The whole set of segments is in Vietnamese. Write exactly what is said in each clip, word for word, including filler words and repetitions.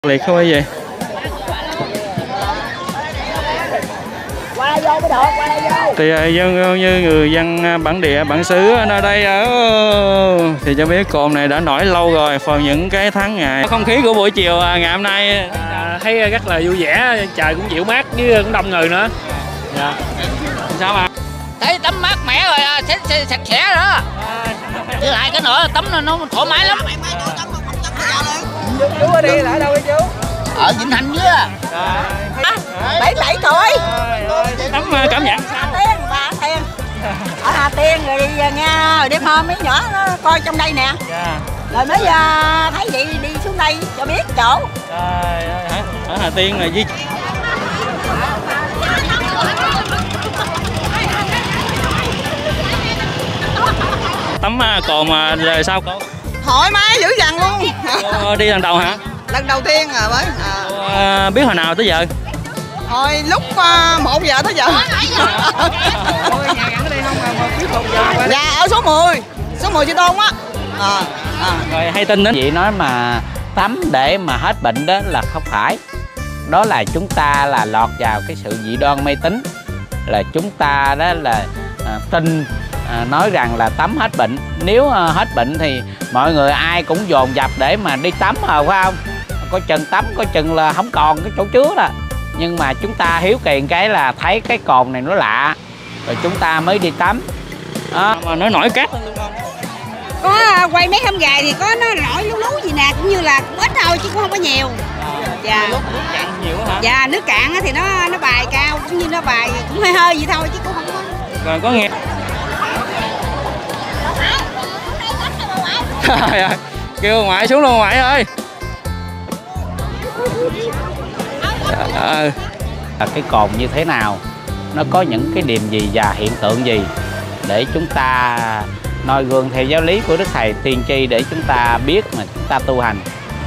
liệt không quý vị. Thì dân như người dân bản địa bản xứ nơi đây ở thì cho biết cồn này đã nổi lâu rồi vào những cái tháng ngày. Không khí của buổi chiều ngày hôm nay à, thấy rất là vui vẻ, trời cũng dịu mát với cũng đông người nữa. Dạ. Sao mà? Thấy tắm mát mẻ rồi, sạch sẽ đó. Chứ hai cái nữa tắm nó thoải mái lắm. Chú ở đây là ở đâu chú? Ở Vĩnh Hành dưới à. Bảy bảy tuổi. Tắm cảm nhận Hà Tiên, bà Hà Tiên. Ở Hà Tiên rồi nghe rồi đêm hôm mấy nhỏ nó coi trong đây nè. Dạ. Rồi mới uh, thấy vậy đi xuống đây cho biết chỗ. Trời ơi, ở Hà Tiên là gì? Tắm cồn mà rồi sao cô? Thoải mái dữ dằn luôn. Cô đi lần đầu hả? Lần đầu tiên rồi mới. À. Cô biết hồi nào tới giờ? Hồi lúc uh, một giờ tới giờ. Dạ ở số mười. Số mười Chi Tôn á. À, à. Rồi hay tin đến Chị nói mà tắm để mà hết bệnh đó là không phải. Đó là chúng ta là lọt vào cái sự dị đoan mê tín. Là chúng ta đó là à, tin à, nói rằng là tắm hết bệnh. Nếu à, hết bệnh thì mọi người ai cũng dồn dập để mà đi tắm rồi phải không? Có chừng tắm, có chừng là không còn cái chỗ chứa đó. Nhưng mà chúng ta hiếu kỳ cái là thấy cái cồn này nó lạ, rồi chúng ta mới đi tắm. Đó. Mà nó nổi cát luôn không? Có quay mấy hôm gài thì có nó nổi lú lú gì nè, cũng như là cũng ít thôi chứ cũng không có nhiều. Dạ. Nước, nước cạn nhiều hả? Dạ, nước cạn thì nó nó bài cao, cũng như nó bài cũng hơi hơi vậy thôi chứ cũng không có. Rồi có nghe. Kêu ngoại xuống luôn ngoại ơi. À. Cái cồn như thế nào, nó có những cái điểm gì và hiện tượng gì để chúng ta noi gương theo giáo lý của Đức Thầy tiên tri để chúng ta biết mà chúng ta tu hành.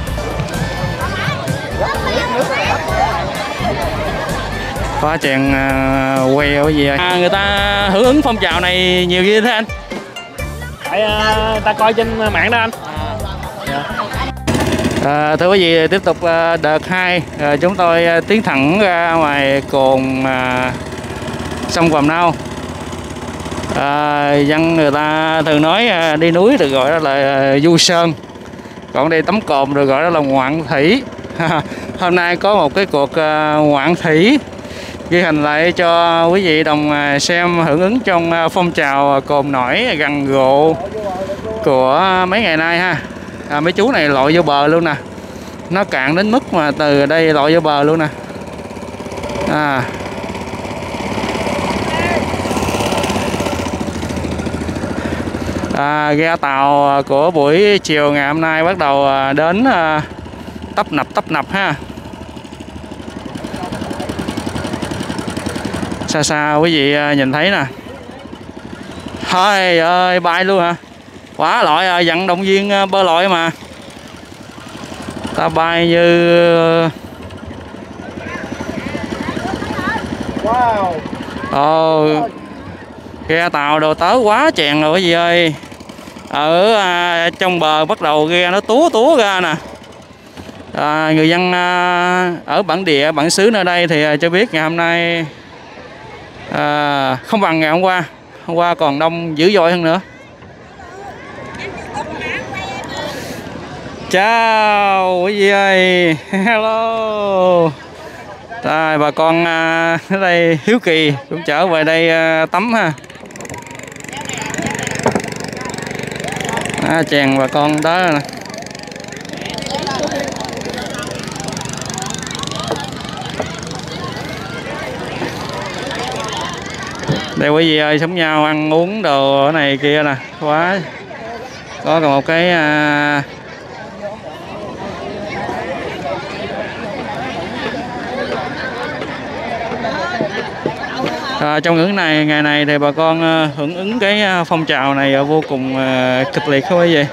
Có chèn uh, quay ở gì à, người ta hưởng ứng phong trào này nhiều gì thế anh? Tại uh, ta coi trên mạng đó anh. Dạ. À, thưa quý vị, tiếp tục uh, đợt hai uh, chúng tôi uh, tiến thẳng ra ngoài cồn uh, sông Vàm Nao. À, dân người ta thường nói uh, đi núi được gọi là uh, du sơn, còn đi tắm cồn được gọi là ngoạn thủy. Hôm nay có một cái cuộc uh, ngoạn thủy ghi hình lại cho quý vị đồng uh, xem hưởng ứng trong uh, phong trào cồn nổi gần gộ của mấy ngày nay ha. À, mấy chú này lội vô bờ luôn nè, nó cạn đến mức mà từ đây lội vô bờ luôn nè. À. À, ghe tàu của buổi chiều ngày hôm nay bắt đầu đến uh, tấp nập tấp nập ha. Xa xa quý vị nhìn thấy nè. Thôi ơi bay luôn hả? Quá lội à, vận động viên bơi lội mà. Ta bay như Wow. Ồ, ghe tàu đồ tớ quá chèn rồi quý vị ơi. Ở à, trong bờ bắt đầu ghe nó túa túa ra nè. À, người dân à, ở bản địa bản xứ nơi đây thì à, cho biết ngày hôm nay à, không bằng ngày hôm qua. Hôm qua còn đông dữ dội hơn nữa. Chào quý vị ơi. Hello. Rồi bà con à, ở đây hiếu kỳ cũng trở về đây à, tắm ha. À, chèn bà con đó nè. Đây quý vị ơi, sống nhau ăn uống đồ ở này kia nè, quá. Có còn một cái à, À, trong những này ngày này thì bà con uh, hưởng ứng cái uh, phong trào này uh, vô cùng uh, kịch liệt không quý vị.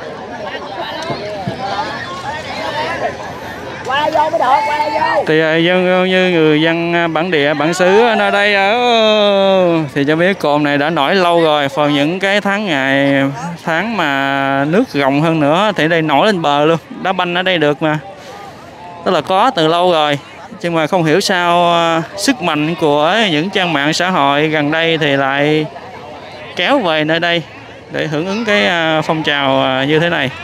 Qua vô mới được, qua vô. Thì uh, dân như người dân bản địa bản xứ nơi đây ở uh, thì cho biết cồn này đã nổi lâu rồi vào những cái tháng ngày tháng mà nước rộng hơn nữa thì đây nổi lên bờ luôn, đá banh ở đây được mà. tức là có từ lâu rồi, nhưng mà không hiểu sao sức mạnh của những trang mạng xã hội gần đây thì lại kéo về nơi đây để hưởng ứng cái phong trào như thế này.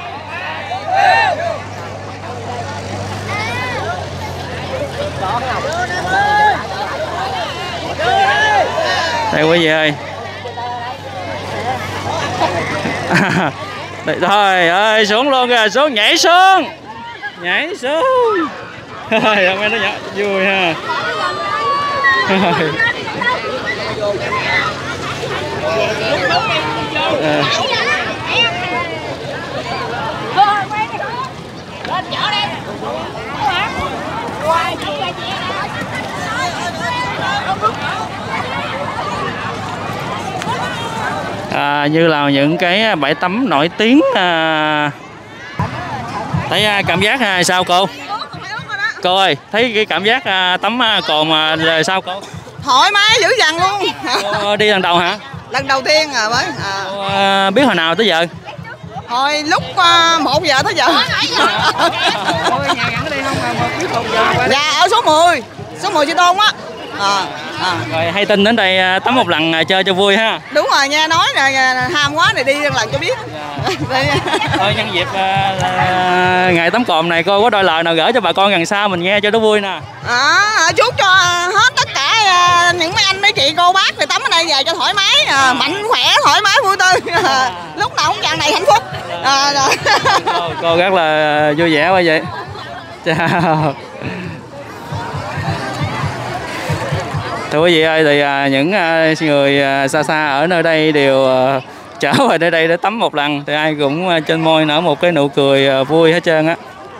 Đây quý vị ơi. Thôi ơi, xuống luôn kìa, xuống, nhảy xuống. Nhảy xuống. Thôi, ông em nó nhỏ, vui ha. À. À, như là những cái bãi tắm nổi tiếng. À, thấy cảm giác à, sao cô? Cô ơi, thấy cái cảm giác à, tắm à, cồn à, là sao cô? Thoải mái dữ dằn luôn. Cô đi lần đầu hả? Lần đầu tiên à mới. À. Cô, à, biết hồi nào tới giờ? Hồi lúc uh, một giờ tới giờ. Dạ ở số mười, số mười Chi Tôn á. À, à. Rồi hay tin đến đây tắm một lần chơi cho vui ha. Đúng rồi, nghe nói là ham quá này đi lần cho biết. Dạ. Thôi nhân dịp là, là ngày tắm cồn này cô có đôi lời nào gửi cho bà con gần xa mình nghe cho nó vui nè. À, chúc cho hết tất cả những mấy anh mấy chị cô bác thì tắm ở đây về cho thoải mái, à, mạnh khỏe, thoải mái vui tươi, à, lúc nào cũng tràn đầy hạnh phúc. À, cô, cô rất là vui vẻ quá vậy. Chào. Thưa quý vị ơi, thì à, những à, người à, xa xa ở nơi đây đều à, trở về nơi đây để tắm một lần, thì ai cũng à, trên môi nở một cái nụ cười à, vui hết trơn á.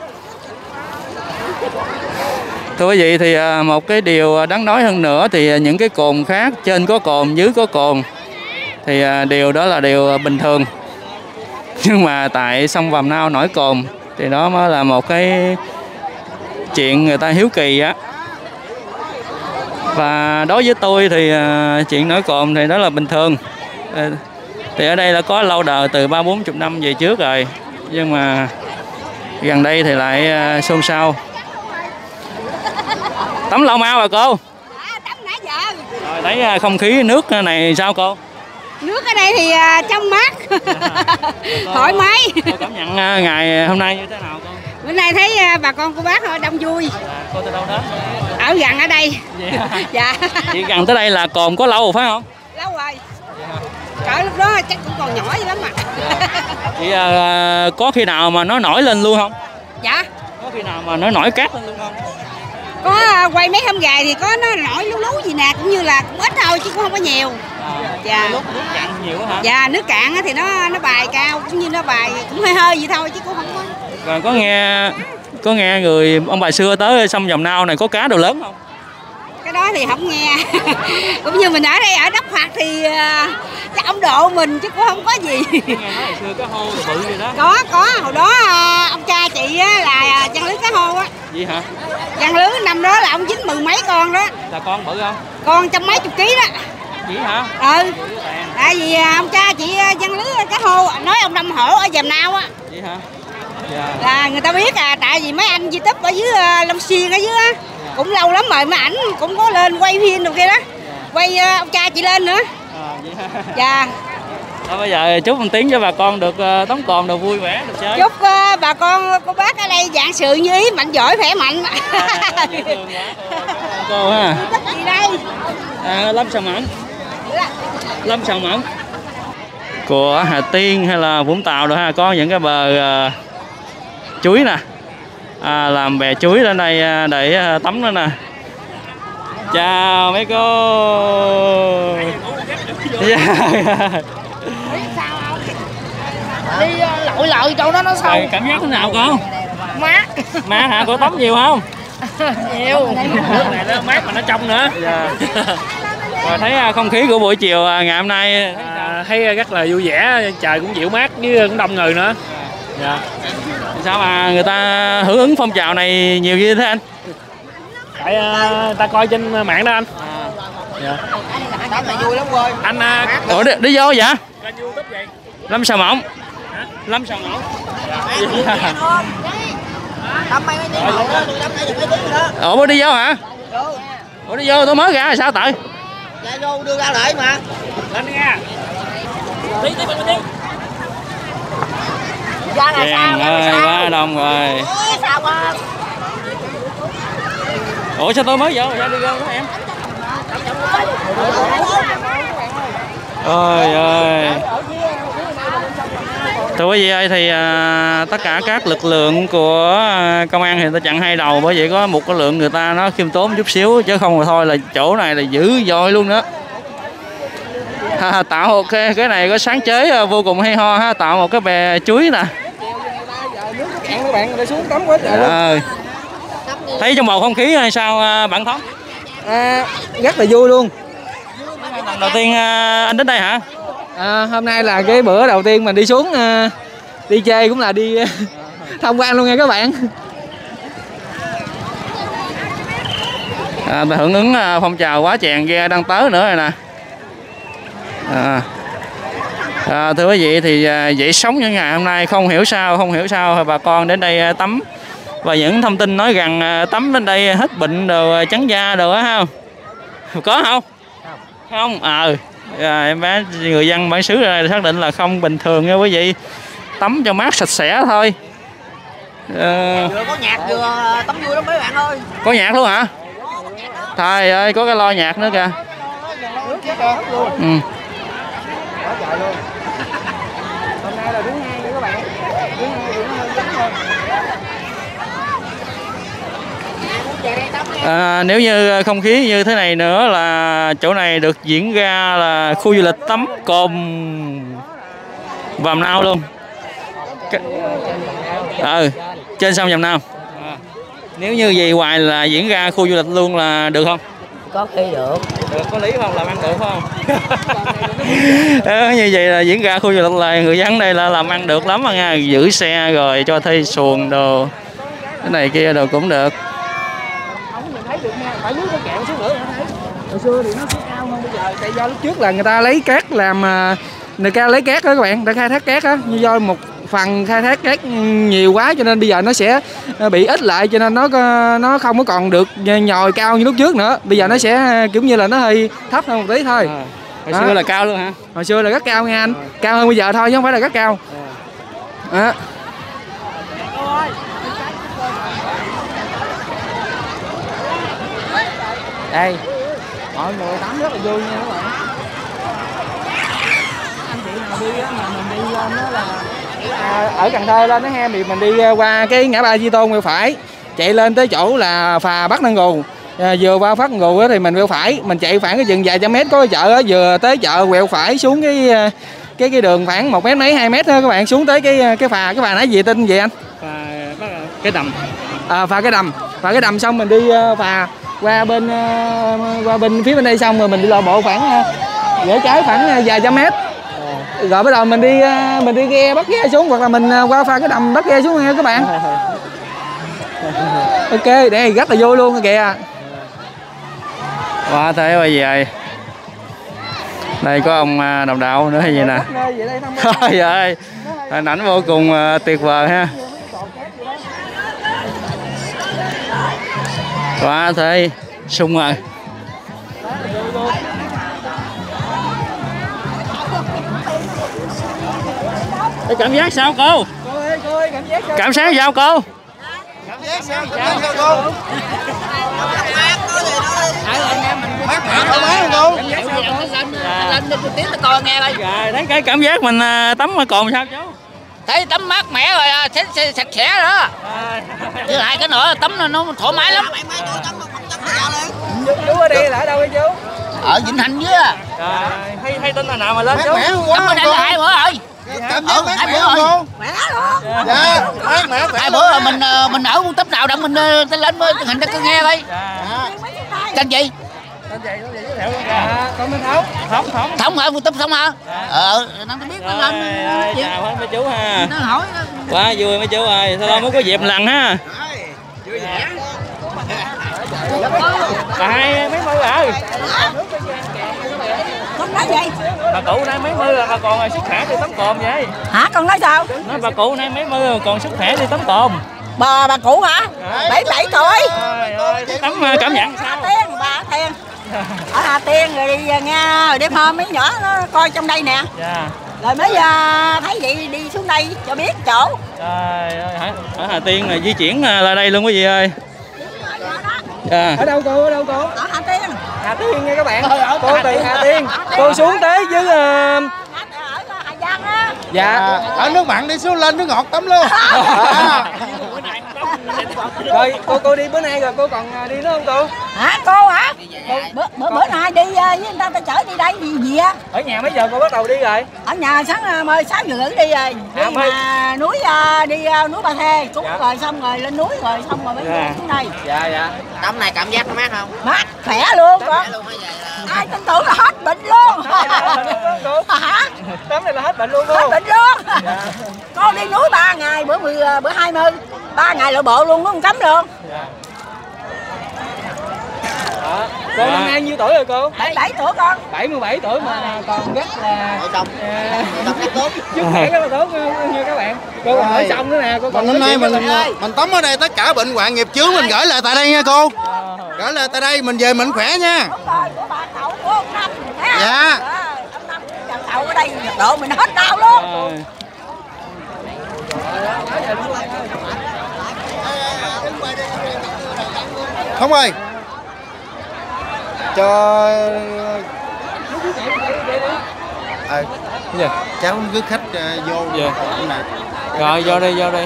Thưa quý vị, thì à, một cái điều đáng nói hơn nữa thì à, những cái cồn khác, trên có cồn, dưới có cồn, thì à, điều đó là điều bình thường. Nhưng mà tại sông Vàm Nao nổi cồn thì đó mới là một cái chuyện người ta hiếu kỳ á. Và đối với tôi thì uh, chuyện nổi cồn thì đó là bình thường. Uh, thì ở đây là có lâu đời từ ba bốn chục năm về trước rồi, nhưng mà gần đây thì lại uh, xôn xao. Tắm lâu mau rồi cô? À, tắm nãy giờ. Rồi thấy uh, không khí nước này sao cô? Nước ở đây thì uh, trong mát, thoải mái. Cô cảm nhận uh, ngày hôm nay như thế nào cô? Bữa nay thấy uh, bà con cô bác họ đông vui. À, cô từ đâu đến? Ở gần ở đây. Yeah. Dạ. Chị gần tới đây là cồn có lâu rồi phải không? Lâu rồi. Cỡ lúc đó chắc cũng còn nhỏ vậy lắm mà. Chị uh, có khi nào mà nó nổi lên luôn không? Dạ. Có khi nào mà nó nổi cát lên luôn không? Có uh, quay mấy hôm gài thì có nó nổi lú lú gì nè, cũng như là cũng ít thôi chứ cũng không có nhiều. À, dạ. Lúc nước cạn nhiều hả? Dạ, nước cạn thì nó nó bài cao, cũng như nó bài cũng hơi hơi vậy thôi chứ cũng không có. Rồi có nghe có nghe người ông bà xưa tới sông Vàm Nao này có cá đồ lớn không? Cái đó thì không nghe. Cũng như mình ở đây ở Đốc Phạt thì uh, chắc ông độ mình chứ cũng không có gì. Nghe nói hồi xưa cá hô bự vậy đó. Có, có, hồi đó uh, ông cha chị uh, là chăn lưới cá hô á. Vậy hả? Chăn lưới năm đó là ông chín mười mấy con đó. Là con bự không? Con trăm mấy chục ký đó. Vậy hả? Ừ. Tại vì uh, ông cha chị uh, chăn lưới cá hô, nói ông Năm Hổ ở Vàm Nao á. Vậy hả? Dạ. Là người ta biết à, tại vì mấy anh YouTube ở dưới uh, Long Xuyên ở dưới á, dạ. Cũng lâu lắm rồi mấy ảnh cũng có lên quay phim đồ kia đó, dạ. Quay uh, ông cha chị lên nữa. À, vậy hả? Dạ. Đó, bây giờ chúc một tiếng cho bà con được uh, tắm cồn được vui vẻ được chơi. Chúc uh, bà con cô bác ở đây vạn sự như ý, mạnh giỏi khỏe mạnh. À, dễ thương quá. Cô ha. Gì đây? À, Lâm Sào Mẫn. Lâm Sào Mẫn. Của Hà Tiên hay là Vũng Tàu rồi ha, có những cái bờ uh, chuối nè, à, làm bè chuối lên đây để tắm nữa nè. Chào mấy cô. Yeah. Đi lội lội chỗ đó nó sâu. Rồi, cảm giác thế nào con? Mát. Mát hả? Cô tắm nhiều không? Nhiều. Nước này nó mát mà nó trong nữa. Yeah. Rồi thấy không khí của buổi chiều ngày hôm nay à, thấy rất là vui vẻ, trời cũng dịu mát với cũng đông người nữa. Dạ. Sao mà người ta hưởng ứng phong trào này nhiều như thế anh? Tại uh, ta coi trên mạng đó anh. À. Dạ. Tắm là vui lắm rồi. Anh uh, ủa đi, đi vô vậy? Kênh YouTube vậy. Lâm Sào Mẫn. Lâm Sào Mẫn. Tắm mấy tiếng hồ đó, tôi tắm mấy tiếng đó. Ủa mới đi vô hả? Ủa đi vô tôi mới ra là sao tại? Dạ vô đưa ra lại mà. Lên đi nha. Đi đi đi đi. Ra là sao? Ơi, quá đông rồi. Ủa, sao ba? Ủa sao tôi mới vô sao đi vô đó em? Ôi ơi. Thưa quý vị ơi thì à, tất cả các lực lượng của à, công an thì người ta chặn hai đầu, bởi vậy có một cái lượng người ta nó khiêm tốn chút xíu chứ không là thôi là chỗ này là dữ dội luôn đó. Ha, tạo một cái cái này có sáng chế à, vô cùng hay ho ha, tạo một cái bè chuối nè. Các bạn người ta xuống tắm quá trời luôn. À, thấy trong bầu không khí hay sao à, bạn Thống? À, rất là vui luôn. Lần đầu tiên à, anh đến đây hả? À, hôm nay là cái bữa đầu tiên mình đi xuống à, đi chơi cũng là đi à, tham quan luôn nha các bạn. À, hưởng ứng à, phong trào quá chèn ghe đang tới nữa rồi nè. À, à, thưa quý vị thì à, dậy sóng những ngày hôm nay không hiểu sao không hiểu sao bà con đến đây à, tắm, và những thông tin nói rằng à, tắm đến đây hết bệnh đồ à, trắng da đồ á không? Có không? Không. Ờ. À, em bé người dân bản xứ này xác định là không bình thường nha quý vị, tắm cho mát sạch sẽ thôi. À, Vừa có nhạc vừa tắm vui lắm mấy bạn ơi. có nhạc luôn hả? Trời ơi có cái lo nhạc nữa kìa. Ừ. Hôm nay là thứ hai nha các bạn. Thứ hai thì nó hơi vắng hơn. À, nếu như không khí như thế này nữa là chỗ này được diễn ra là khu du lịch tắm cồn Vàm Nao luôn. Ừ, trên sông Vàm Nao. À, nếu như vậy hoài là diễn ra khu du lịch luôn là được không? Có khi được. Được, có lý không? Làm ăn được không? Ờ, như vậy là diễn ra khu du lịch là người dân đây là làm ăn được lắm mà nha, giữ xe rồi cho thuê xuồng đồ cái này kia đồ cũng được. Phải nước nó kẹo xuống nữa hả thấy? Hồi xưa thì nó sẽ cao hơn bây giờ, tại do lúc trước là người ta lấy cát làm người ta lấy cát đó các bạn, người ta khai thác cát á, nhưng do một phần khai thác cát nhiều quá cho nên bây giờ nó sẽ bị ít lại, cho nên nó nó không có còn được nhồi cao như lúc trước nữa. Bây giờ nó sẽ kiểu như là nó hơi thấp hơn một tí thôi. À, hồi xưa là cao luôn hả? Hồi xưa là rất cao nha anh, cao hơn bây giờ thôi chứ không phải là rất cao. À. Đây, mọi người tắm rất là vui nha các bạn. Anh chị nào đi á, mà mình đi lên đó là à, ở Cần Thơ lên đó ha, thì mình đi qua cái ngã ba Di Tôn quẹo phải, chạy lên tới chỗ là phà Bắc Nâng Gù. À, vừa qua Bắc Nâng Gù thì mình quẹo phải, mình chạy khoảng cái chừng vài trăm mét có cái chợ á, vừa tới chợ quẹo phải xuống cái cái cái đường khoảng một mét mấy hai mét thôi các bạn, xuống tới cái cái phà cái phà nãy gì tên gì anh? Phà cái đầm. À, phà cái đầm, phà cái đầm xong mình đi phà qua bên uh, qua bên phía bên đây xong rồi mình đi lộ bộ khoảng uh, rẽ trái khoảng uh, vài trăm mét. Rồi bắt đầu mình đi uh, mình đi ghe bắt ghe xuống, hoặc là mình uh, qua pha cái đầm bắt ghe xuống nha các bạn. Ok, đây rất là vui luôn kìa. Quá thế bây giờ đây có ông đồng đạo nữa hay gì nè. Trời ơi, hình ảnh vô cùng uh, tuyệt vời ha. Quá thế sung rồi. Cái cảm giác sao cô? Cảm giác sao cô? Cảm giác sao cô? Mát mẻ thoải mái không cô? Cảm giác sao cô? Lên lên tiếng tôi coi nghe đây. Rồi, thấy cái cảm giác mình tắm cồn sao chú? Thấy tắm mát mẻ rồi, sạch sẽ đó. Chứ hai cái nữa tắm nó thoải mái lắm. Chú ở đây là ở đâu vậy chú? Ở Vĩnh Thạnh dưới à. Rồi, hay hay tin là nào mà lên chú? Tắm ở đây là hai bữa rồi. Cảm giác mát mẻ không cô? Mẻ luôn. Dạ, mát mẻ. Hai bữa rồi mình mình ở tấp nào đặng mình lên mới hình cho cứ nghe coi. Tên gì? Tên gì? Tên gì giới thiệu luôn kìa. À, con Minh Thống. Thống Thống. Thống hả? Tấp Thống hả? Ờ, nó biết nó lên. Chào mấy chú ha. Nó hỏi. Quá vui mấy chú ơi, sao đâu mới có dịp lần ha. Vui vẻ. Bà hai mấy mươi rồi. Con nói gì? Bà cụ nay mấy mươi rồi mà còn sức khỏe đi tắm cồn vậy? Hả, con nói sao? Nói bà cụ nay mấy mươi rồi còn sức khỏe đi tắm cồn. Bà bà cụ hả? bảy bảy tuổi. Trời ơi, tấm cảm nhận Hà sao? Tiên, bà Hà Tiên. Ở Hà Tiên rồi đi nghe rồi đêm hôm mấy nhỏ nó coi trong đây nè. Dạ. Rồi mới uh, thấy vậy đi xuống đây cho biết chỗ. Trời ơi, ở Hà Tiên là di chuyển là đây luôn quý vị ơi. Dạ. Ở đâu cô? Ở đâu cô? Ở Hà Tiên. Hà Tiên nha các bạn. Cô từ Hà Tiên. Cô xuống tới dưới uh... Ở Hà Giang á. Dạ. Ở nước mặn đi xuống lên nước ngọt tắm luôn. Rồi cô cô đi bữa nay rồi cô còn đi nữa không cô? Hả cô hả? Bữa bữa, bữa nay đi với người ta ta chở đi đây gì gì á? Ở nhà mấy giờ cô bắt đầu đi rồi? Ở nhà sáng mời sáu giờ rưỡi đi rồi. Đi À, mới... mà núi đi núi Bà Thê, cúng dạ. Rồi xong rồi lên núi rồi xong rồi mới dạ. Xuống đây. Dạ dạ. Tắm này cảm giác có mát không? Mát, khỏe luôn con. Ai tin tưởng là hết bệnh luôn. Hả? Tắm này là hết bệnh luôn cô. Hết bệnh luôn. Dạ. Con đi núi ba ngày, bữa mười bữa hai mươi, ba ngày lội bộ luôn, không cấm luôn. Dạ. Đó. Cô năm nay nhiêu tuổi rồi cô? bảy mươi bảy tuổi con. bảy mươi bảy tuổi mà còn rất là Nội công. Nội công tốt. Sức khỏe rất là tốt nha các bạn. Cô còn hỏi xong nữa nè, cô còn năm nay mình mình tắm ở đây tất cả bệnh hoạn nghiệp chướng mình gửi lại tại đây nha cô. Gửi lại tại đây mình về mình khỏe nha. Đúng rồi, của bà cậu của ông Năm. Dạ. Ông Năm chàng cậu ở đây nhiệt độ mình hết đau luôn. Không ơi. Cho à, dạ. Cháu cứ khách uh, vô dạ. Nè. Rồi vô đi vô đi.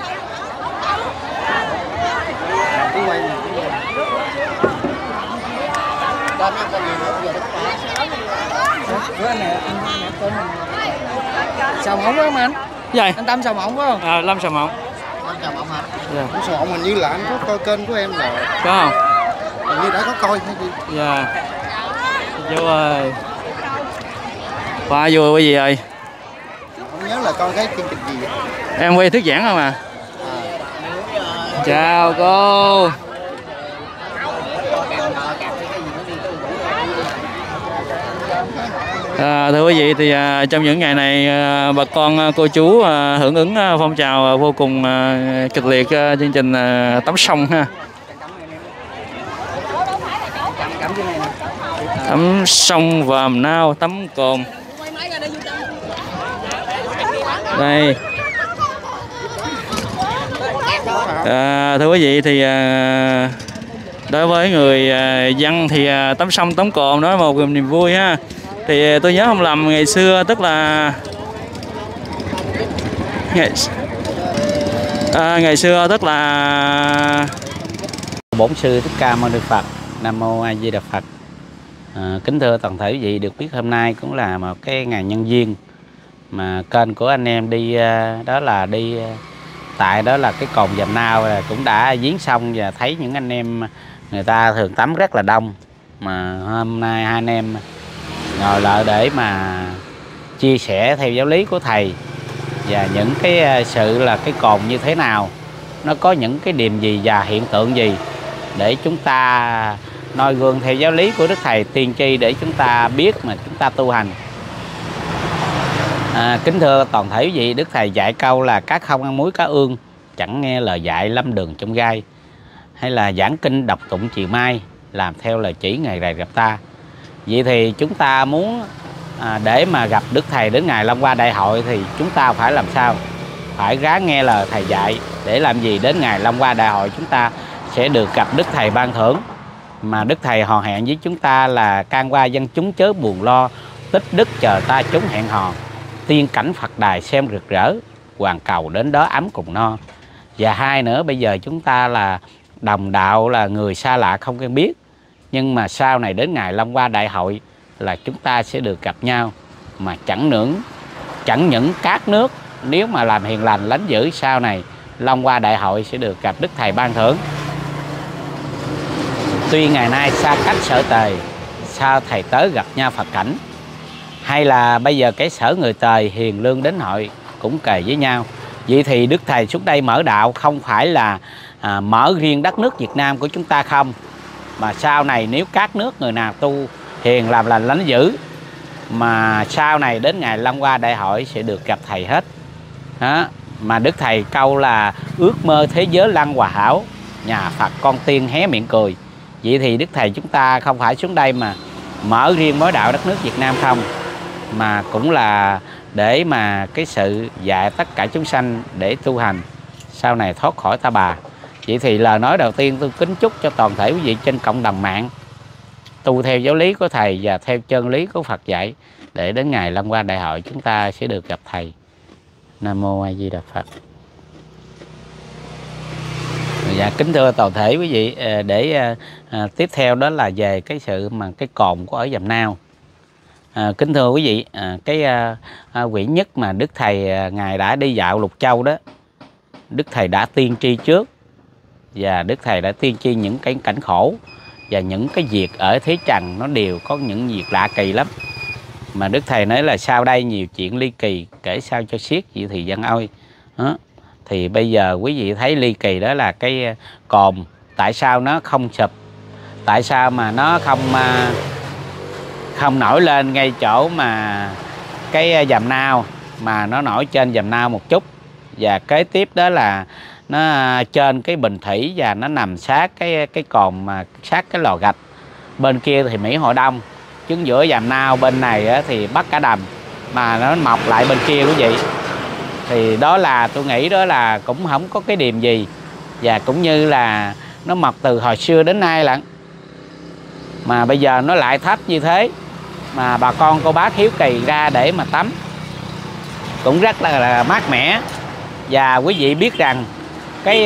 Cứ quay nè. Bữa anh nè, xào mỏng quá không anh? Vậy. Anh Tâm xào mỏng phải không? À, Lâm xào mỏng. Lâm xào mỏng hả? Dạ. Cũng sợ mình như là anh có coi kênh của em rồi. Có không? Hình như đã có coi hay gì? Dạ. Vô ơi. Quá vui quý vị ơi. Không nhớ là coi cái chương trình gì vậy? Em quay thuyết giảng không à? Chào cô. À, thưa quý vị thì à, trong những ngày này à, bà con à, cô chú à, hưởng ứng à, phong trào à, vô cùng à, kịch liệt à, chương trình à, tắm sông ha. Tắm sông Vàm Nao, tắm cồn. Đây. À, thưa quý vị thì à, đối với người à, dân thì à, tắm sông tắm cồn đó là một niềm vui ha. Thì tôi nhớ không lầm ngày xưa tức là ngày, à, ngày xưa tức là Bổn sư Thích Ca Mâu Ni Phật. Nam mô A Di Đà Phật. À, kính thưa toàn thể quý vị, được biết hôm nay cũng là một cái ngày nhân duyên mà kênh của anh em đi đó là đi tại đó là cái cồn Vàm Nao cũng đã viếng xong và thấy những anh em người ta thường tắm rất là đông, mà hôm nay hai anh em ngồi lại để mà chia sẻ theo giáo lý của thầy và những cái sự là cái cồn như thế nào, nó có những cái điểm gì và hiện tượng gì để chúng ta noi gương theo giáo lý của Đức Thầy tiên tri để chúng ta biết mà chúng ta tu hành. À, kính thưa toàn thể quý vị, Đức Thầy dạy câu là cá không ăn muối cá ương, chẳng nghe lời dạy lâm đường trong gai, hay là giảng kinh đọc tụng chiều mai, làm theo lời chỉ ngày rày gặp ta. Vậy thì chúng ta muốn à, để mà gặp Đức Thầy đến ngày Long Hoa Đại Hội thì chúng ta phải làm sao? Phải ráng nghe lời Thầy dạy để làm gì đến ngày Long Hoa Đại Hội chúng ta sẽ được gặp Đức Thầy ban thưởng. Mà Đức Thầy hò hẹn với chúng ta là can qua dân chúng chớ buồn lo, tích đức chờ ta chúng hẹn hò, tiên cảnh Phật đài xem rực rỡ, hoàn cầu đến đó ấm cùng no. Và hai nữa, bây giờ chúng ta là đồng đạo, là người xa lạ không quen biết, nhưng mà sau này đến ngày Long Hoa Đại Hội là chúng ta sẽ được gặp nhau. Mà chẳng những chẳng những các nước nếu mà làm hiền lành lánh dữ, sau này Long Hoa Đại Hội sẽ được gặp Đức Thầy ban thưởng. Tuy ngày nay xa cách sở tề, sao thầy tới gặp nhau Phật cảnh, hay là bây giờ cái sở người tề hiền lương đến hội cũng kề với nhau. Vậy thì Đức Thầy xuống đây mở đạo không phải là à, mở riêng đất nước Việt Nam của chúng ta không, mà sau này nếu các nước người nào tu hiền làm lành lánh dữ mà sau này đến ngày Long Hoa Đại Hội sẽ được gặp Thầy hết. Đó. mà Đức Thầy câu là ước mơ thế giới lăng hòa hảo, nhà Phật con tiên hé miệng cười. Vậy thì Đức Thầy chúng ta không phải xuống đây mà mở riêng mối đạo đất nước Việt Nam không, mà cũng là để mà cái sự dạy tất cả chúng sanh để tu hành sau này thoát khỏi ta bà. Vậy thì lời nói đầu tiên tôi kính chúc cho toàn thể quý vị trên cộng đồng mạng tu theo giáo lý của Thầy và theo chân lý của Phật dạy, để đến ngày Lăng Hoa Đại hội chúng ta sẽ được gặp Thầy. Nam Mô A Di Đà Phật. Dạ, kính thưa toàn thể quý vị, để à, tiếp theo đó là về cái sự mà cái cồn của ở Dầm Nao. À, kính thưa quý vị, à, cái à, à, quỷ nhất mà Đức Thầy à, ngài đã đi dạo Lục Châu đó, Đức Thầy đã tiên tri trước, và Đức Thầy đã tiên tri những cái cảnh khổ và những cái việc ở thế trần nó đều có những việc lạ kỳ lắm. Mà Đức Thầy nói là sau đây nhiều chuyện ly kỳ, kể sao cho xiết. Vậy thì dân ơi đó, thì bây giờ quý vị thấy ly kỳ đó là cái cồn, tại sao nó không sụp, tại sao mà nó không không nổi lên ngay chỗ mà cái Dầm Nao, mà nó nổi trên Dầm Nao một chút, và kế tiếp đó là nó trên cái bình thủy và nó nằm sát cái cái cồn mà sát cái lò gạch. Bên kia thì Mỹ Hội Đông, chứ giữa Dầm Nao bên này thì Bắc Cả Đầm, mà nó mọc lại bên kia quý vị. Thì đó là tôi nghĩ đó là cũng không có cái điểm gì, và cũng như là nó mọc từ hồi xưa đến nay lận, mà bây giờ nó lại thấp như thế, mà bà con cô bác hiếu kỳ ra để mà tắm cũng rất là, là mát mẻ. Và quý vị biết rằng cái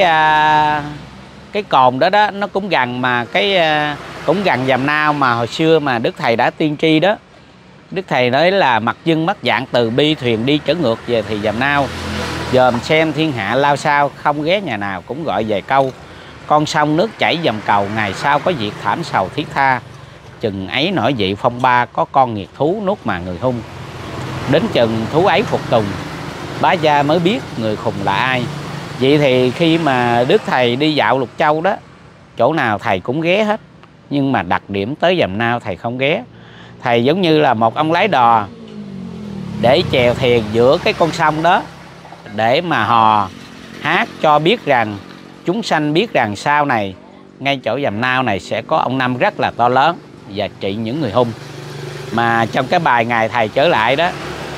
cái cồn đó đó nó cũng gần, mà cái cũng gần Dầm Nao mà hồi xưa mà Đức Thầy đã tiên tri đó. Đức Thầy nói là mặt dưng mắt dạng từ bi, thuyền đi trở ngược về thì Dầm Nao, dòm xem thiên hạ lao sao, không ghé nhà nào cũng gọi về câu. Con sông nước chảy dầm cầu, ngày sau có việc thảm sầu thiết tha. Chừng ấy nổi dậy phong ba, có con nghiệt thú nuốt mà người hung. Đến chừng thú ấy phục tùng, bá gia mới biết người khùng là ai. Vậy thì khi mà Đức Thầy đi dạo Lục Châu đó, chỗ nào Thầy cũng ghé hết, nhưng mà đặc điểm tới Dầm Nao Thầy không ghé. Thầy giống như là một ông lái đò để chèo thuyền giữa cái con sông đó, để mà hò hát cho biết rằng chúng sanh biết rằng sau này ngay chỗ Dầm Nao này sẽ có ông Năm rất là to lớn và trị những người hung. Mà trong cái bài Ngày Thầy Trở Lại đó,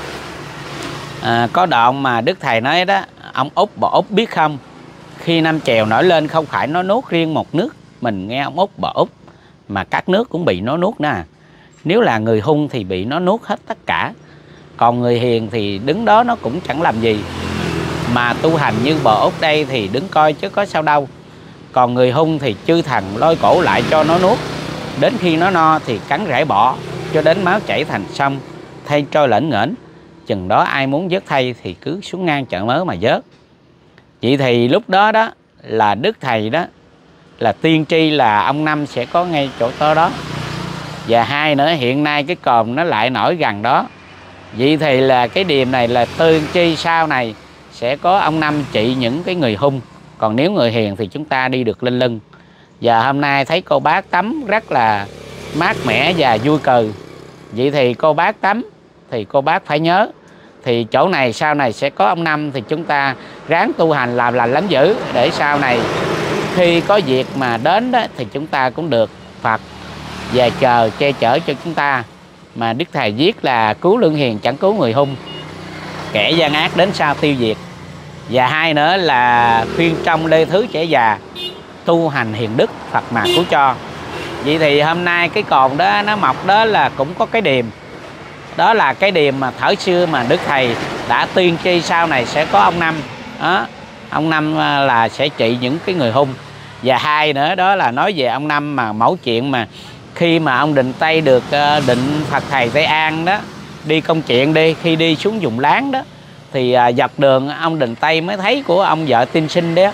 à, có đoạn mà Đức Thầy nói đó, ông Út bà Út biết không, khi năm chèo nổi lên không phải nó nuốt riêng một nước. Mình nghe ông Út bà Út mà các nước cũng bị nó nuốt nè. Nếu là người hung thì bị nó nuốt hết tất cả, còn người hiền thì đứng đó nó cũng chẳng làm gì. Mà tu hành như bà Út đây thì đứng coi chứ có sao đâu. Còn người hung thì chư thần lôi cổ lại cho nó nuốt, đến khi nó no thì cắn rải bỏ, cho đến máu chảy thành sông, thay trôi lễnh nghễnh. Chừng đó ai muốn vớt thay thì cứ xuống ngang chợ mớ mà vớt. Vậy thì lúc đó đó là Đức Thầy đó là tiên tri là ông Năm sẽ có ngay chỗ to đó. Và hai nữa, hiện nay cái cồn nó lại nổi gần đó. Vậy thì là cái điềm này là tiên tri sau này sẽ có ông Năm trị những cái người hung. Còn nếu người hiền thì chúng ta đi được lên lưng. Và hôm nay thấy cô bác tắm rất là mát mẻ và vui cười. Vậy thì cô bác tắm thì cô bác phải nhớ, thì chỗ này sau này sẽ có ông Năm, thì chúng ta ráng tu hành làm lành lắm dữ, để sau này khi có việc mà đến đó thì chúng ta cũng được Phật và chờ che chở cho chúng ta. Mà Đức Thầy viết là cứu lương hiền chẳng cứu người hung, kẻ gian ác đến sau tiêu diệt. Và hai nữa là khuyên trong lê thứ trẻ già, tu hành hiền đức Phật mà cứu cho. Vậy thì hôm nay cái cồn đó nó mọc đó là cũng có cái điềm. Đó là cái điềm mà thở xưa mà Đức Thầy đã tiên tri sau này sẽ có ông Năm đó. Ông Năm là sẽ trị những cái người hung. Và hai nữa đó là nói về ông Năm mà mẫu chuyện mà khi mà ông Định Tây được định Phật Thầy Tây An đó, đi công chuyện đi, khi đi xuống vùng láng đó thì dọc đường ông Định Tây mới thấy của ông vợ tiên sinh đó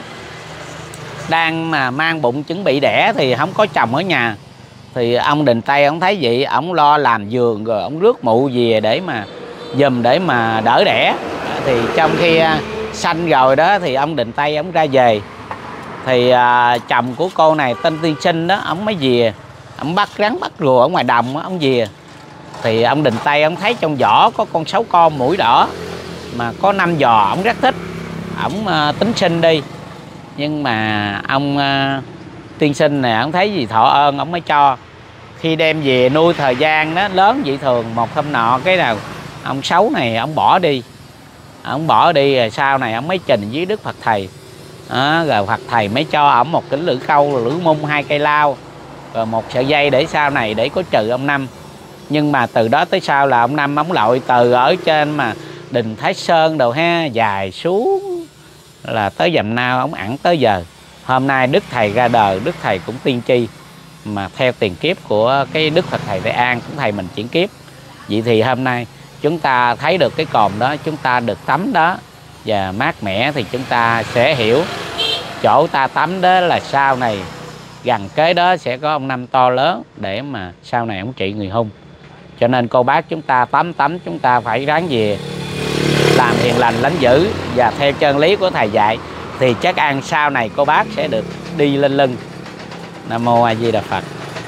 đang mà mang bụng chuẩn bị đẻ thì không có chồng ở nhà. Thì ông Định Tây ông thấy vậy, ông lo làm giường rồi ông rước mụ về để mà giùm để mà đỡ đẻ. Thì trong khi sanh rồi đó thì ông Định Tây ông ra về, thì à, chồng của cô này tên tiên sinh đó ông mới về, ông bắt rắn bắt rùa ở ngoài đồng đó, ông về. Thì ông Định Tây ông thấy trong giỏ có con sấu con mũi đỏ mà có năm giò, ông rất thích. ổng uh, tính sinh đi, nhưng mà ông uh, tiên sinh này ổng thấy gì thọ ơn ổng mới cho. Khi đem về nuôi thời gian đó lớn dị thường, một hôm nọ cái nào ông Sáu này ông bỏ đi, ông bỏ đi rồi sau này ông mới trình với Đức Phật Thầy, à, rồi Phật Thầy mới cho ổng một cái lưỡi câu, lưỡi mung, hai cây lao, rồi một sợi dây để sau này để có trừ ông Năm. Nhưng mà từ đó tới sau là ông Năm ổng lội từ ở trên mà đình Thái Sơn đầu ha, dài xuống là tới Dầm Nao ổng ẵn tới giờ. Hôm nay Đức Thầy ra đời, Đức Thầy cũng tiên tri mà theo tiền kiếp của cái Đức Phật Thầy Tây An, cũng thầy mình chuyển kiếp. Vậy thì hôm nay chúng ta thấy được cái cồn đó, chúng ta được tắm đó và mát mẻ, thì chúng ta sẽ hiểu chỗ ta tắm đó là sau này gần kế đó sẽ có ông Năm to lớn để mà sau này ông trị người hung. Cho nên cô bác chúng ta tắm tắm chúng ta phải ráng về làm hiền lành lánh dữ và theo chân lý của thầy dạy, thì chắc ăn sau này cô bác sẽ được đi lên lưng. Nam Mô A Di Đà Phật.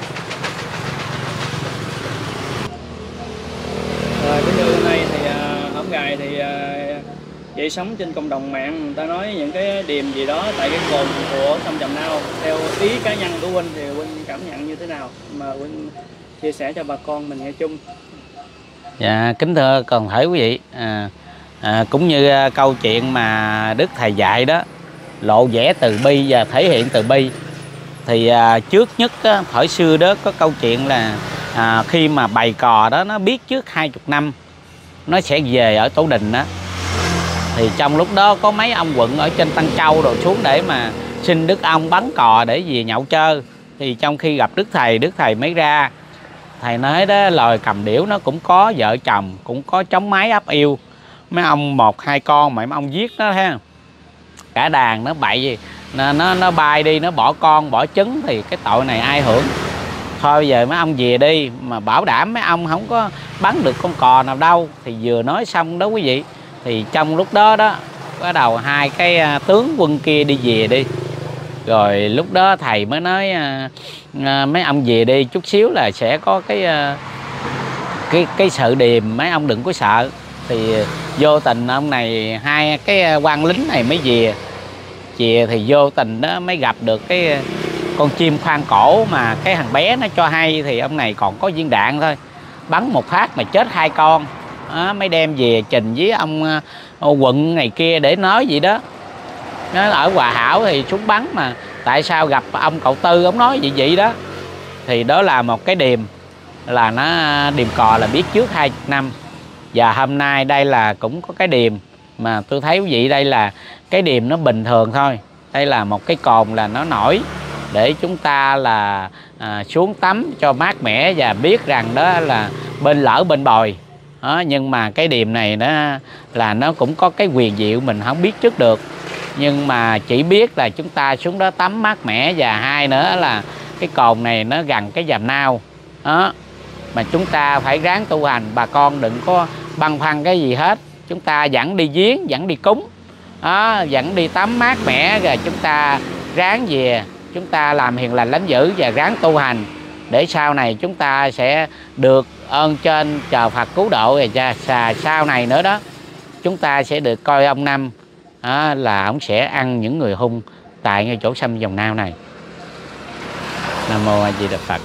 Rồi cái như hôm nay thì uh, hổng gài thì uh, vậy sống trên cộng đồng mạng người ta nói những cái điềm gì đó tại cái cồn của sông Dầm Nao, theo ý cá nhân của huynh thì huynh cảm nhận như thế nào mà huynh chia sẻ cho bà con mình nghe chung? Dạ kính thưa toàn thể quý vị, à, à, cũng như uh, câu chuyện mà Đức Thầy dạy đó, lộ vẻ từ bi và thể hiện từ bi. Thì à, trước nhất á, thời xưa đó có câu chuyện là à, khi mà bầy cò đó nó biết trước hai chục năm nó sẽ về ở Tổ Đình đó, thì trong lúc đó có mấy ông quận ở trên Tân Châu rồi xuống để mà xin Đức ông bắn cò để về nhậu chơi. Thì trong khi gặp Đức Thầy, Đức Thầy mới ra, thầy nói đó lời cầm điểu nó cũng có vợ chồng, cũng có chống mái ấp yêu. Mấy ông một hai con mà mấy ông giết nó ha, cả đàn nó bậy gì nó, nó nó bay đi, nó bỏ con bỏ trứng thì cái tội này ai hưởng. Thôi giờ mấy ông về đi, mà bảo đảm mấy ông không có bắn được con cò nào đâu. Thì vừa nói xong đó quý vị, thì trong lúc đó đó bắt đầu hai cái tướng quân kia đi về đi. Rồi lúc đó thầy mới nói à, à, mấy ông về đi, chút xíu là sẽ có cái à, cái cái sự điềm, mấy ông đừng có sợ. Thì vô tình ông này, hai cái quan lính này mới về. Về thì vô tình đó mới gặp được cái con chim khoan cổ mà cái thằng bé nó cho hay. Thì ông này còn có viên đạn thôi, bắn một phát mà chết hai con đó, mới đem về trình với ông, ông quận này kia để nói gì đó. Nó ở Hòa Hảo thì súng bắn mà tại sao gặp ông cậu Tư ông nói vậy vậy đó. Thì đó là một cái điềm, là nó điềm cò là biết trước hai mươi năm. Và hôm nay đây là cũng có cái điềm mà tôi thấy quý vị, đây là cái điềm nó bình thường thôi. Đây là một cái cồn là nó nổi để chúng ta là à, xuống tắm cho mát mẻ và biết rằng đó là bên lỡ bên bồi đó. Nhưng mà cái điềm này nó là nó cũng có cái quyền diệu mình không biết trước được, nhưng mà chỉ biết là chúng ta xuống đó tắm mát mẻ. Và hai nữa là cái cồn này nó gần cái Dầm Nao đó, mà chúng ta phải ráng tu hành. Bà con đừng có băn khoăn cái gì hết, chúng ta dẫn đi giếng, dẫn đi cúng đó, dẫn đi tắm mát mẻ, rồi chúng ta ráng về, chúng ta làm hiền lành lánh dữ và ráng tu hành để sau này chúng ta sẽ được ơn trên chờ Phật cứu độ. Rồi và sau này nữa đó chúng ta sẽ được coi ông Năm đó, là ông sẽ ăn những người hung tại ngay chỗ sông Dầm Nao này. Nam Mô A Di Đà Phật.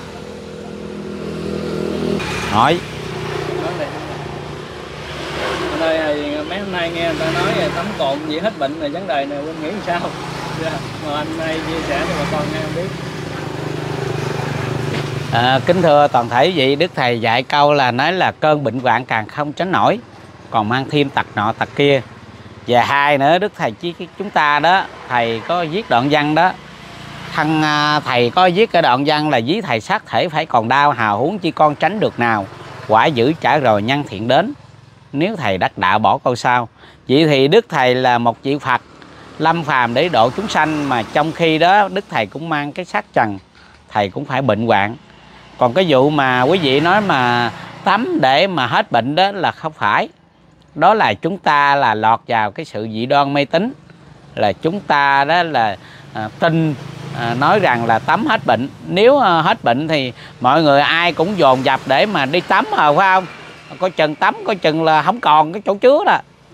Hỏi ở đây thì mấy hôm nay nghe người ta nói về tắm cồn gì hết bệnh rồi, vấn đề này huynh nghĩ sao? Yeah. Mà anh nay chia sẻ cho bà con nghe không biết. À, kính thưa toàn thể vị, Đức Thầy dạy câu là nói là cơn bệnh hoạn càng không tránh nổi, còn mang thêm tật nọ tật kia. Và hai nữa, Đức Thầy chỉ chúng ta đó, Thầy có viết đoạn văn đó, thằng Thầy có viết cái đoạn văn là ví thầy sát thể phải còn đau, hào huống chi con tránh được nào, quả dữ trả rồi nhân thiện đến, nếu Thầy đắc đạo bỏ câu sau. Vậy thì Đức Thầy là một vị Phật lâm phàm để độ chúng sanh, mà trong khi đó Đức Thầy cũng mang cái xác trần, Thầy cũng phải bệnh hoạn. Còn cái vụ mà quý vị nói mà tắm để mà hết bệnh đó là không phải. Đó là chúng ta là lọt vào cái sự dị đoan mê tín, là chúng ta đó là à, tin à, nói rằng là tắm hết bệnh. Nếu à, hết bệnh thì mọi người ai cũng dồn dập để mà đi tắm rồi phải không? Coi chừng tắm, coi chừng là không còn cái chỗ chứa đó.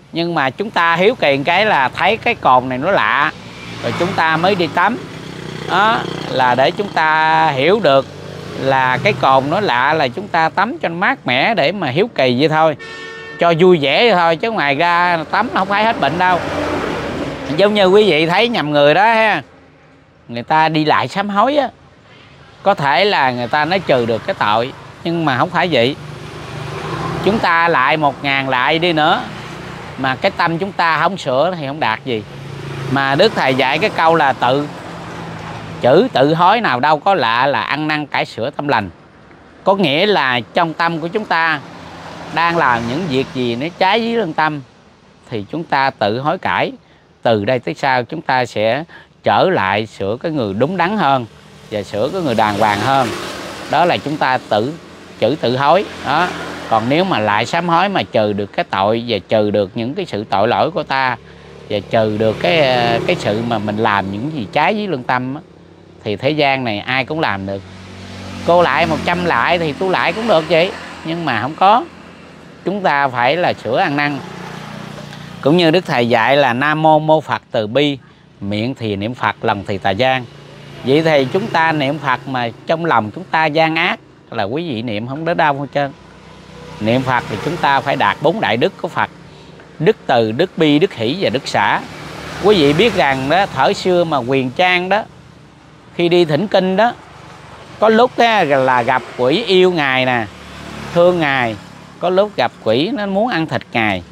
Nhưng mà chúng ta hiếu kỳ cái là thấy cái cồn này nó lạ, rồi chúng ta mới đi tắm. Đó là để chúng ta hiểu được là cái cồn nó lạ, là chúng ta tắm cho nó mát mẻ để mà hiếu kỳ vậy thôi, cho vui vẻ vậy thôi, chứ ngoài ra tắm không phải hết bệnh đâu. Giống như quý vị thấy nhầm người đó ha, người ta đi lại sám hối á, có thể là người ta nói trừ được cái tội, nhưng mà không phải vậy. Chúng ta lại một ngàn lại đi nữa mà cái tâm chúng ta không sửa thì không đạt gì. Mà Đức Thầy dạy cái câu là tự chữ tự hối nào đâu có lạ, là ăn năn cải sửa tâm lành. Có nghĩa là trong tâm của chúng ta đang làm những việc gì nó trái với lương tâm thì chúng ta tự hối cải. Từ đây tới sau chúng ta sẽ trở lại sửa cái người đúng đắn hơn và sửa cái người đàng hoàng hơn. Đó là chúng ta tự chữ tự hối đó. Còn nếu mà lại sám hối mà trừ được cái tội và trừ được những cái sự tội lỗi của ta và trừ được cái cái sự mà mình làm những gì trái với lương tâm á, thì thế gian này ai cũng làm được. Cô lại một trăm lại thì tôi lại cũng được vậy, nhưng mà không có. Chúng ta phải là sửa ăn năn. Cũng như Đức Thầy dạy là Nam Mô Mô Phật Từ Bi, miệng thì niệm Phật, lòng thì tà gian. Vậy thì chúng ta niệm Phật mà trong lòng chúng ta gian ác là quý vị niệm không đến đâu hết trơn. Niệm Phật thì chúng ta phải đạt bốn đại đức của Phật: đức từ, đức bi, đức hỷ và đức xả. Quý vị biết rằng đó, thời xưa mà Huyền Trang đó, khi đi thỉnh kinh đó, có lúc đó là gặp quỷ yêu Ngài nè, thương Ngài. Có lúc gặp quỷ nó muốn ăn thịt Ngài.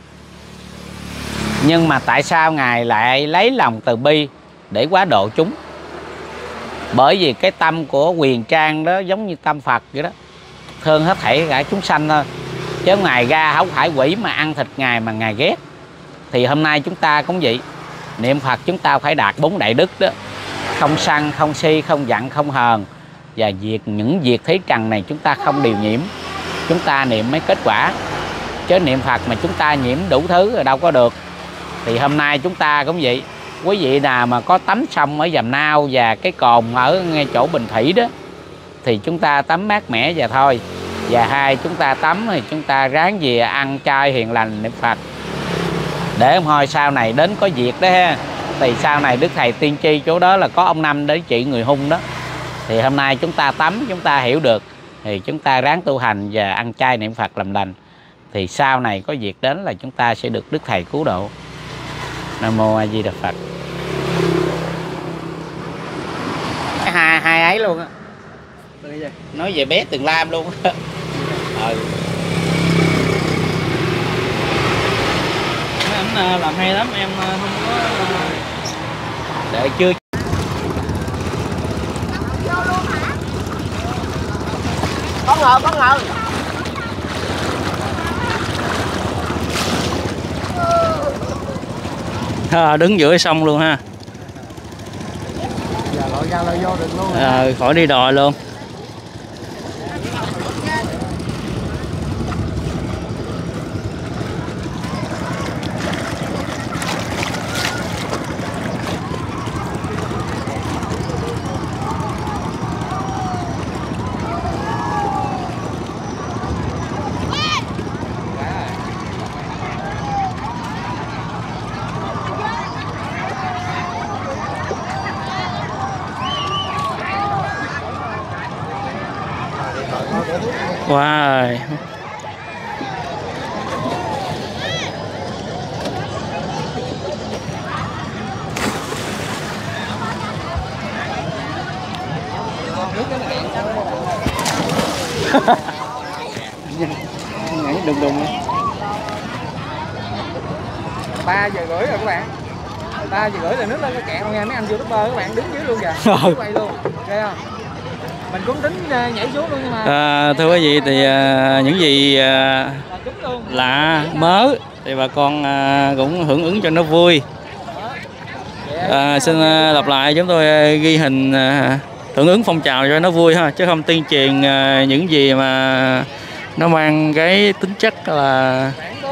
Nhưng mà tại sao Ngài lại lấy lòng từ bi để quá độ chúng? Bởi vì cái tâm của Huyền Trang đó giống như tâm Phật vậy đó, thương hết thảy cả chúng sanh thôi. Chứ Ngài ra không phải quỷ mà ăn thịt Ngài mà Ngài ghét. Thì hôm nay chúng ta cũng vậy. Niệm Phật chúng ta phải đạt bốn đại đức đó: không sân, không si, không giận, không hờn. Và việc những việc thế trần này chúng ta không điều nhiễm. Chúng ta niệm mới kết quả. Chứ niệm Phật mà chúng ta nhiễm đủ thứ rồi đâu có được. Thì hôm nay chúng ta cũng vậy. Quý vị nào mà có tắm sông ở Dầm Nao và cái cồn ở ngay chỗ Bình Thủy đó, thì chúng ta tắm mát mẻ và thôi. Và hai, chúng ta tắm thì chúng ta ráng về ăn chay hiền lành niệm Phật, để thôi sau này đến có việc đó ha. Thì sau này Đức Thầy tiên tri chỗ đó là có ông Năm để trị người hung đó. Thì hôm nay chúng ta tắm, chúng ta hiểu được, thì chúng ta ráng tu hành và ăn chay niệm Phật làm lành. Thì sau này có việc đến là chúng ta sẽ được Đức Thầy cứu độ. Nam Mô A Di Đà Phật. Hai, hai ấy luôn á. Nói về bé Tường Lam luôn á. Ừ. Anh làm hay lắm, em không có... Đợi chưa. Có ngờ, có ngờ. À, đứng giữa sông luôn ha. Giờ lội ra lội vô được luôn. À, khỏi đi đò luôn. Wow. Nhảy đùng đùng. ba giờ rưỡi rồi các bạn. ba giờ rưỡi là nước lên cái kẹt nghe mấy anh YouTuber các bạn đứng dưới luôn kìa. Quay luôn. Ghê không? Mình cũng tính nhảy xuống luôn nhưng mà À, thưa quý vị thì à, những gì à, lạ mới thì bà con à, cũng hưởng ứng cho nó vui. À, xin à, lặp lại chúng tôi à, ghi hình à, hưởng ứng phong trào cho nó vui ha, chứ không tuyên truyền à, những gì mà nó mang cái tính chất là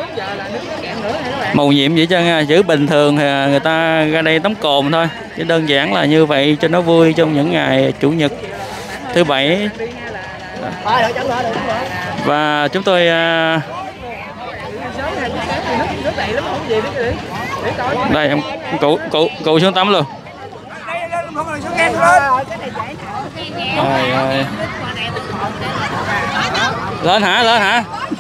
màu nhiệm vậy chứ nha. Chữ bình thường thì người ta ra đây tắm cồn thôi, chứ đơn giản là như vậy cho nó vui trong những ngày chủ nhật, thứ bảy. Và chúng tôi Đây em cụ cụ cụ xuống tắm luôn. Rồi, rồi. Lên hả? Lên hả?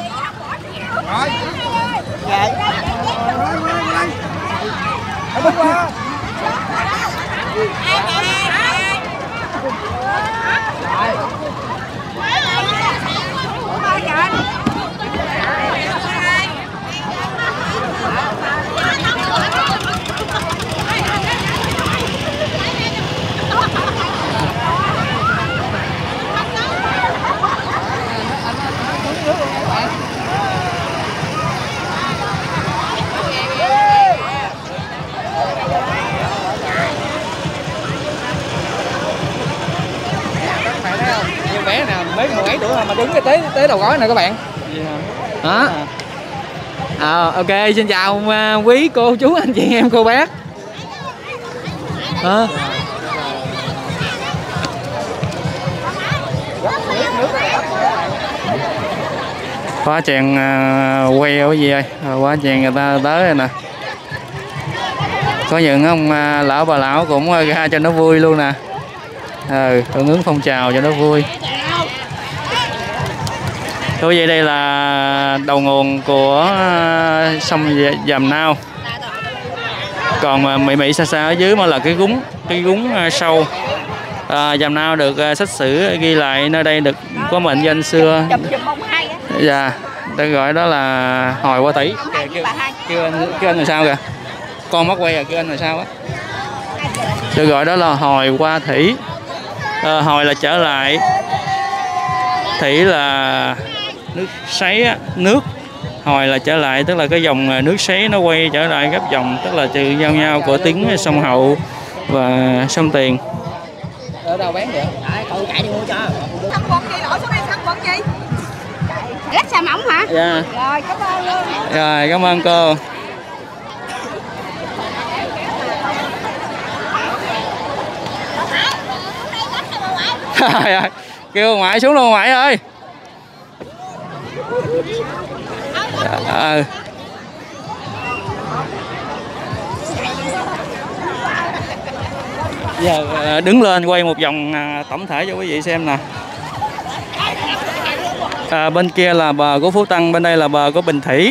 Bé nè, mấy mười mấy tuổi mà đứng cái tế tế đầu gói nè các bạn. Đó. À, ok, xin chào quý cô chú anh chị em cô bác. À. Quá chèn uh, quay ở gì ơi, quá chèn người ta tới rồi nè. Có những ông uh, lão bà lão cũng uh, ra cho nó vui luôn nè. Ừ, hưởng ứng phong trào cho nó vui. Thưa quý vị, đây là đầu nguồn của sông Dàm Nao. Còn Mỹ Mỹ xa xa ở dưới mà là cái gúng, cái gúng sâu. À, Dàm Nao được sách sử ghi lại nơi đây được có mệnh danh xưa. Dạ, được gọi đó là Hồi Qua Tỷ. Kêu, kêu anh kêu anh là sao kìa? Con mắt quay à, kêu anh là sao á? Được gọi đó là Hồi Qua Thủy. À, hồi là trở lại, thủy là nước sấy á, nước, hồi là trở lại, tức là cái dòng nước sấy nó quay trở lại gấp dòng, tức là sự giao nhau của tiếng sông Hậu và sông Tiền. Ở đâu bán vậy? Cậu chạy đi mua cho. Xăm quần gì đổi xuống đây, xăm quần gì? Lát xà mỏng hả? Dạ. Rồi, cảm ơn luôn. Rồi, cảm ơn cô. Kêu ngoại xuống luôn ngoại ơi. À. Giờ đứng lên quay một vòng tổng thể cho quý vị xem nè. À, bên kia là bờ của Phú Tân, bên đây là bờ của Bình Thủy.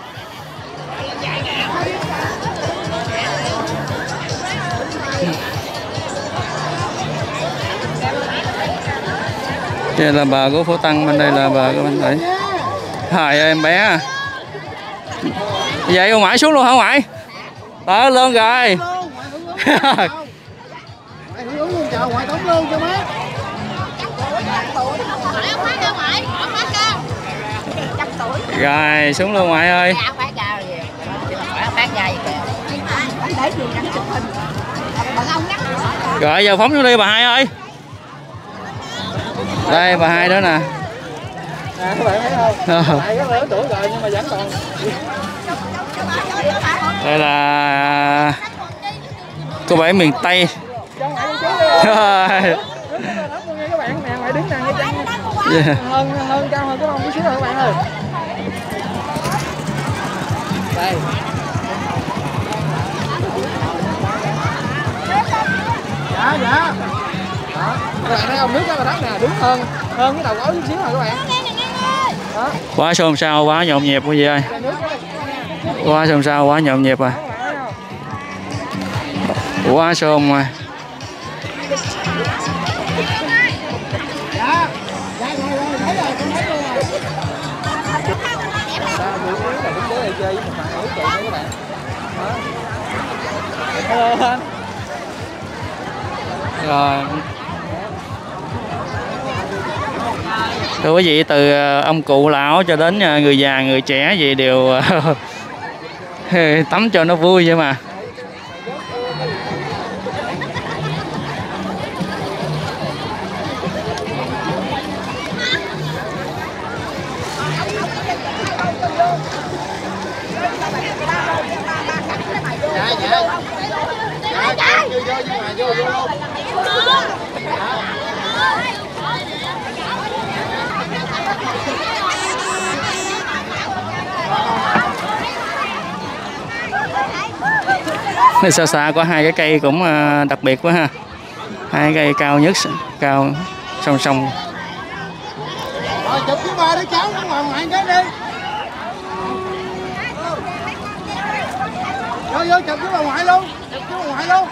Đây là bờ của Phú Tân, bên đây là bờ của Bình Thủy. Trời ơi em bé. Vậy ông ngoại xuống luôn hả ngoại? Đó lên rồi. Rồi xuống luôn ngoại ơi. Rồi giờ phóng xuống đi bà hai ơi. Đây bà hai đó nè. À, các bạn thấy không? Tại rất lớn tuổi rồi nhưng mà vẫn còn. Đây là cô bảy miền Tây. Cho ngoại chú đi. Rồi. Các bạn nè, ngoại đứng nè ngay chân. Yeah. Hơn hơn cao hơn cái bông chút xíu rồi các bạn ơi. Đây. Dạ dạ. Đó. Các bạn thấy không, nước cái đất nè, đứng hơn hơn cái đầu gối chút xíu rồi các bạn. Đó. Quá xôn xao, quá nhộn nhịp quý vị ơi. Quá xôn xao, quá nhộn nhịp rồi. Quá xôn rồi. Rồi. Thưa quý vị, từ ông cụ lão cho đến người già người trẻ gì đều tắm cho nó vui vậy mà. Dạ dạ. Dạ vô vô vô vô vô. Xa xa có hai cái cây cũng đặc biệt quá ha, hai cây cao nhất, cao song song. Rồi chụp với ba đứa cháu nó ngồi ngoài cái đi. Vô vô chụp với bà ngoại luôn, chụp với bà ngoại luôn.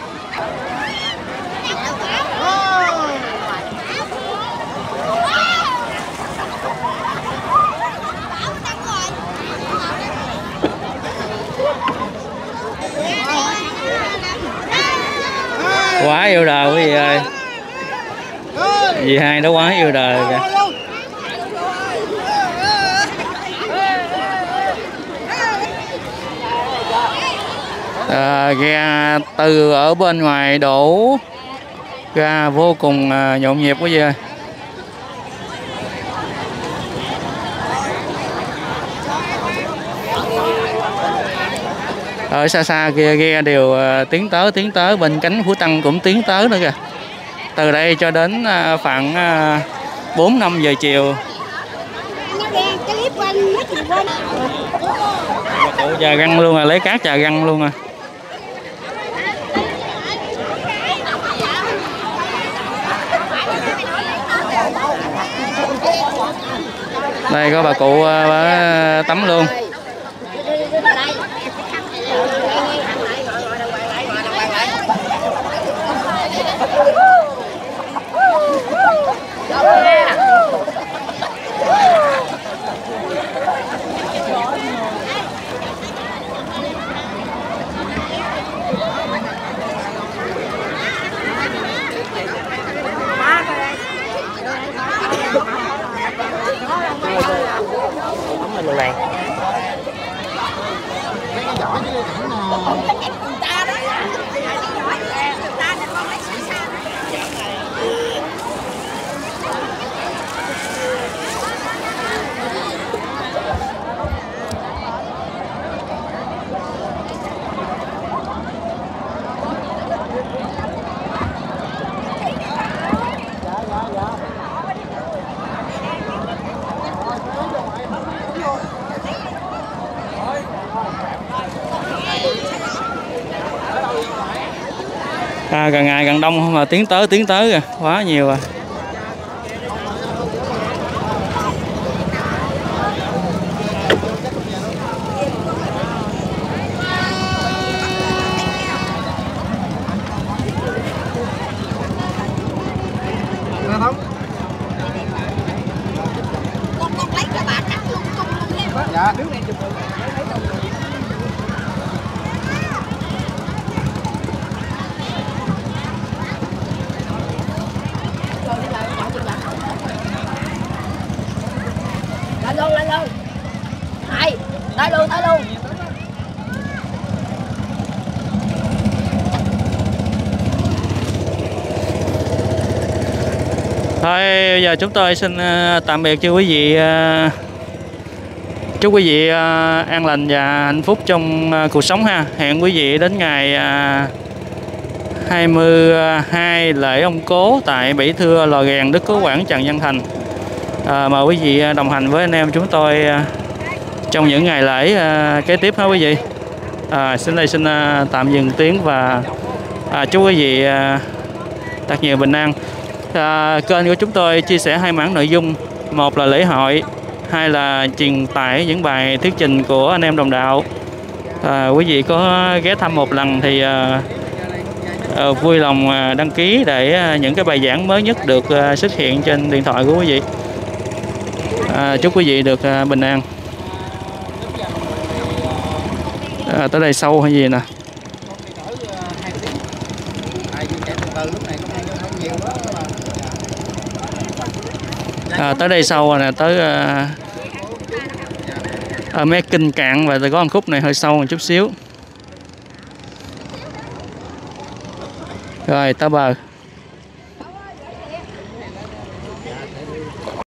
Quá yêu đời quý vị ơi, dì hai nó quá yêu đời kìa. À, ghe từ ở bên ngoài đổ ra vô cùng à, nhộn nhịp quý vị ơi. Ở xa xa kia ghe đều tiến tới tiến tới, bên cánh Phú Tân cũng tiến tới nữa kìa. Từ đây cho đến khoảng bốn năm giờ chiều. Chà găng luôn à, lấy cát chà găng luôn à. Đây có bà cụ bà tắm luôn. Này. À, càng ngày càng đông mà tiến tới tiến tới kìa, quá nhiều à. Dạ. Lên luôn, lên luôn. Đây, tới luôn, tới luôn. Thôi giờ chúng tôi xin tạm biệt cho quý vị. Chúc quý vị an lành và hạnh phúc trong cuộc sống ha. Hẹn quý vị đến ngày hai mươi hai lễ ông Cố tại Bảy Thưa Lò Gèn, Đức Cố Quảng, Trần Văn Thành. À, mời quý vị đồng hành với anh em chúng tôi trong những ngày lễ kế tiếp ha quý vị. À, xin đây xin tạm dừng tiếng và à, chúc quý vị thật nhiều bình an. À, kênh của chúng tôi chia sẻ hai mảng nội dung, một là lễ hội, hai là truyền tải những bài thuyết trình của anh em đồng đạo. À, quý vị có ghé thăm một lần thì à, à, vui lòng đăng ký để những cái bài giảng mới nhất được à, xuất hiện trên điện thoại của quý vị. À, chúc quý vị được à, bình an. À, tới đây sâu hay gì nè. À, tới đây sâu rồi nè, tới à, à, mấy kinh cạn và có một khúc này hơi sâu một chút xíu. Rồi tới bờ.